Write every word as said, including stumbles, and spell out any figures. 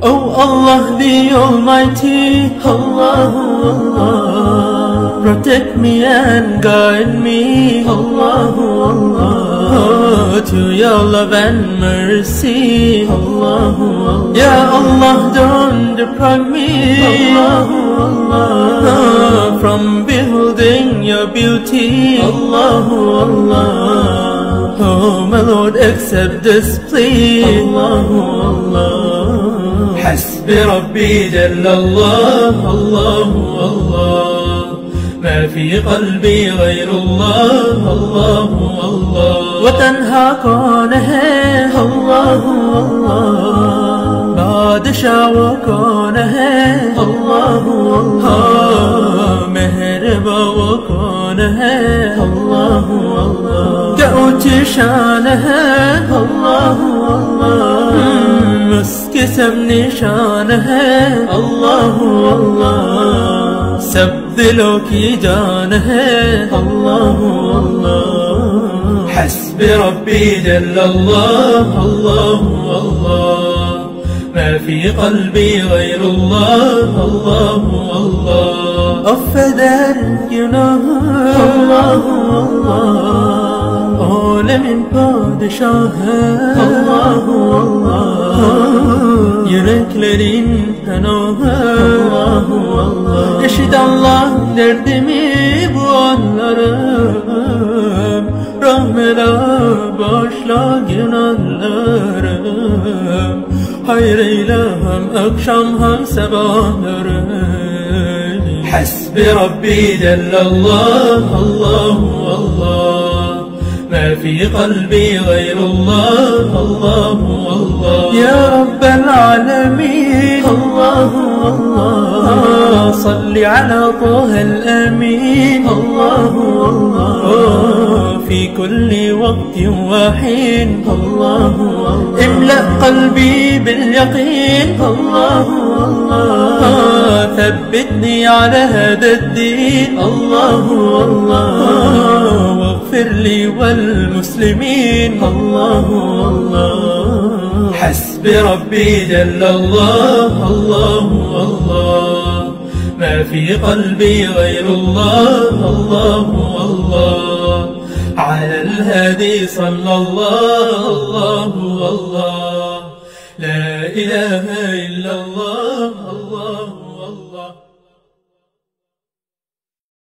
Oh Allah the Almighty, Allah, Allah, protect me and guide me, Allah, Allah, to your love and mercy, Allah, Allah. Ya Allah, don't deprive me, Allah, Allah, from beholding your beauty, Allah, Allah. Oh my Lord, accept this plea, Allah, Allah. حسبي ربي جل الله الله الله ما في قلبي غير الله الله الله وتنهى كونه الله الله بادشاہ و كونه الله الله مهربا و كونه الله الله كأوتي شانه الله الله مسكسم نشانه الله الله सब दिलों की जान है الله الله حسبي ربي جل الله الله الله ما في قلبي غير الله الله الله أفدر günah الله الله Alemin padişahı Allah Allah yüreklerin penahı Allah Allah eşit Allah derdimi bu anlarım rahmela bağışla günahlarım hayır eyle hem akşam hem sabahlarım Hasbi Rabbi Cellallah Allah Allah ما في قلبي غير الله الله الله يا رب العالمين الله الله صل على طه الأمين الله الله في كل وقت وحين الله املأ قلبي باليقين الله الله ثبتني على هذا الدين الله الله واغفر لي والمسلمين الله الله حسبي ربي جل الله الله الله ما في قلبي غير الله الله الله على الهادي صلى الله الله الله لا إله إلا الله الله